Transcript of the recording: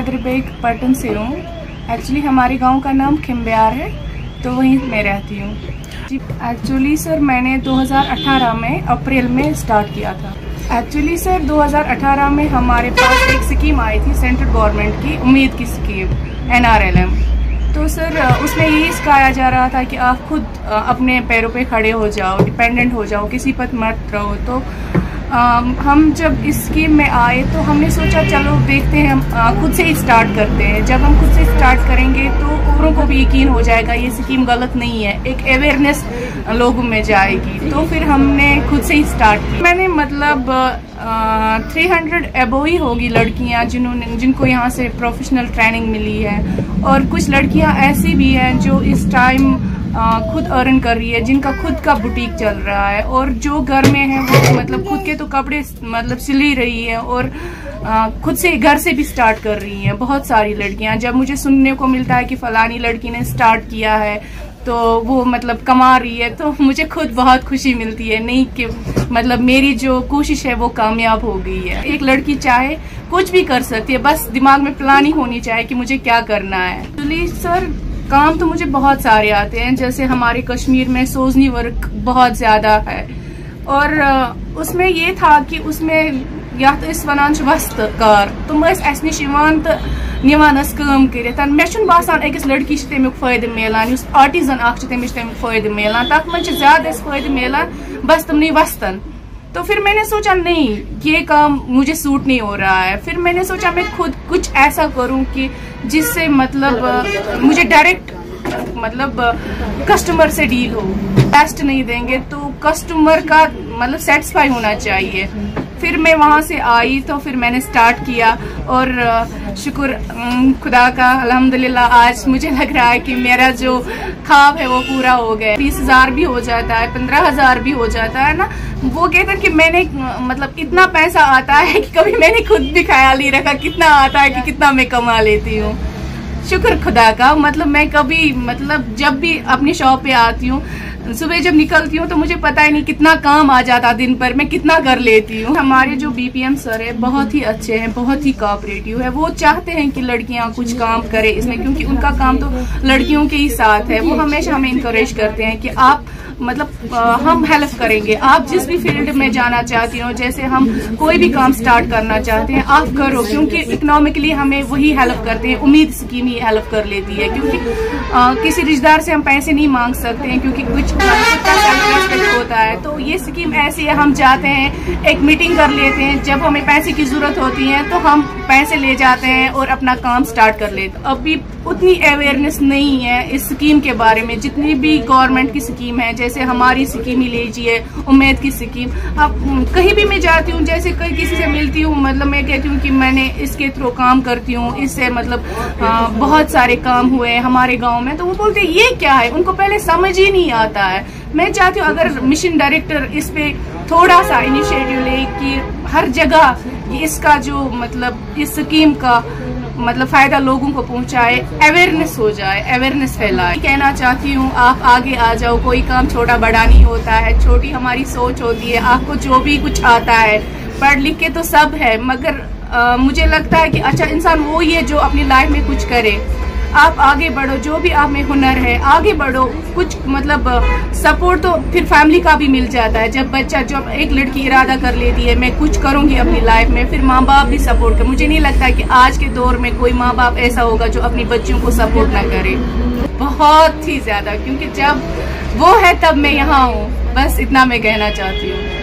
Qadir bag Patan से हूँ। Actually हमारे गांव का नाम खिम्ब्यार है, तो वहीं मैं रहती हूँ जी। एक्चुअली सर मैंने 2018 में अप्रैल में स्टार्ट किया था। एक्चुअली सर 2018 में हमारे पास एक स्कीम आई थी सेंट्रल गवर्नमेंट की, उम्मीद की स्कीम NRLM। तो सर उसमें यही सिखाया जा रहा था कि आप खुद अपने पैरों पे खड़े हो जाओ, डिपेंडेंट हो जाओ, किसी पर मत रहो। तो हम जब इस स्कीम में आए तो हमने सोचा चलो देखते हैं, हम खुद से ही स्टार्ट करते हैं। जब हम खुद से स्टार्ट करेंगे तो औरों को भी यकीन हो जाएगा ये स्कीम गलत नहीं है, एक अवेयरनेस लोगों में जाएगी। तो फिर हमने खुद से ही स्टार्ट किया। मैंने मतलब 300 एबो ही होगी लड़कियां जिनको यहाँ से प्रोफेशनल ट्रेनिंग मिली है, और कुछ लड़कियां ऐसी भी हैं जो इस टाइम खुद अर्न कर रही है, जिनका खुद का बुटीक चल रहा है, और जो घर में है वो मतलब खुद के तो कपड़े मतलब सिल ही रही है, और खुद से घर से भी स्टार्ट कर रही हैं। बहुत सारी लड़कियां, जब मुझे सुनने को मिलता है कि फलानी लड़की ने स्टार्ट किया है तो वो मतलब कमा रही है, तो मुझे खुद बहुत खुशी मिलती है, नहीं कि मतलब मेरी जो कोशिश है वो कामयाब हो गई है। एक लड़की चाहे कुछ भी कर सकती है, बस दिमाग में प्लानिंग होनी चाहिए कि मुझे क्या करना है। एक्चुअली सर काम तो मुझे बहुत सारे आते हैं, जैसे हमारे कश्मीर में सोजनी वर्क बहुत ज्यादा है, और उसमें ये था कि उसमें या तो इस वनान वस्त कार तुम अस निश निवानस काम करित मे बासान अकिस लड़की तमिक फायदे मिलान, आर्टिजन तमिश तमिक फायदे मिलान, तथ मन ज्यादा फायदे मिलान बस तुमने वस्तन। तो फिर मैंने सोचा नहीं, ये काम मुझे सूट नहीं हो रहा है। फिर मैंने सोचा मैं खुद कुछ ऐसा करूं कि जिससे मतलब मुझे डायरेक्ट मतलब कस्टमर से डील हो। बेस्ट नहीं देंगे तो कस्टमर का मतलब सेटिस्फाई होना चाहिए। फिर मैं वहां से आई तो फिर मैंने स्टार्ट किया, और शुक्र खुदा का अल्हम्दुलिल्लाह आज मुझे लग रहा है कि मेरा जो ख्वाब है वो पूरा हो गया। 20,000 भी हो जाता है, 15,000 भी हो जाता है ना। वो कहते हैं कि मैंने मतलब इतना पैसा आता है कि कभी मैंने खुद भी ख्याल नहीं रखा कितना आता है कि कितना मैं कमा लेती हूँ। शुक्र खुदा का, मतलब मैं कभी मतलब जब भी अपनी शॉप पे आती हूँ, सुबह जब निकलती हूँ तो मुझे पता ही नहीं कितना काम आ जाता दिन पर, मैं कितना कर लेती हूँ। हमारे जो BPM सर है बहुत ही अच्छे हैं, बहुत ही कोऑपरेटिव है। वो चाहते हैं कि लड़कियाँ कुछ काम करें इसमें, क्योंकि उनका काम तो लड़कियों के ही साथ है। वो हमेशा हमें इंकरेज करते हैं कि आप मतलब हम हेल्प करेंगे, आप जिस भी फील्ड में जाना चाहती हो, जैसे हम कोई भी काम स्टार्ट करना चाहते हैं आप करो, क्योंकि इकोनॉमिकली हमें वही हेल्प करते हैं। उम्मीद स्कीम ही हेल्प कर लेती है, क्योंकि किसी रिश्तेदार से हम पैसे नहीं मांग सकते हैं, क्योंकि कुछ होता है। तो ये स्कीम ऐसी है, हम जाते हैं एक मीटिंग कर लेते हैं, जब हमें पैसे की जरूरत होती है तो हम पैसे ले जाते हैं और अपना काम स्टार्ट कर लेते हैं। अभी उतनी अवेयरनेस नहीं है इस स्कीम के बारे में, जितनी भी गवर्नमेंट की स्कीम है, जैसे हमारी स्कीम ही लीजिए, उम्मीद की स्कीम। अब कहीं भी मैं जाती हूँ, जैसे कहीं किसी से मिलती हूँ, मतलब मैं कहती हूँ कि मैंने इसके थ्रू काम करती हूँ, इससे मतलब बहुत सारे काम हुए हमारे गांव में, तो वो बोलते हैं ये क्या है, उनको पहले समझ ही नहीं आता है। मैं चाहती हूँ अगर मिशन डायरेक्टर इस पे थोड़ा सा इनिशिएटिव ले कि हर जगह इसका जो मतलब इस स्कीम का मतलब फायदा लोगों को पहुंचाए, अवेयरनेस हो जाए, अवेयरनेस फैलाए। कहना चाहती हूँ आप आगे आ जाओ, कोई काम छोटा बड़ा नहीं होता है, छोटी हमारी सोच होती है। आपको जो भी कुछ आता है, पढ़ लिख के तो सब है, मगर मुझे लगता है कि अच्छा इंसान वो ही है जो अपनी लाइफ में कुछ करे। आप आगे बढ़ो, जो भी आप में हुनर है आगे बढ़ो। कुछ मतलब सपोर्ट तो फिर फैमिली का भी मिल जाता है। जब एक लड़की इरादा कर लेती है मैं कुछ करूंगी अपनी लाइफ में, फिर माँ बाप भी सपोर्ट कर। मुझे नहीं लगता कि आज के दौर में कोई माँ बाप ऐसा होगा जो अपनी बच्चियों को सपोर्ट ना करे, बहुत ही ज्यादा, क्योंकि जब वो है तब मैं यहाँ हूँ। बस इतना मैं कहना चाहती हूँ।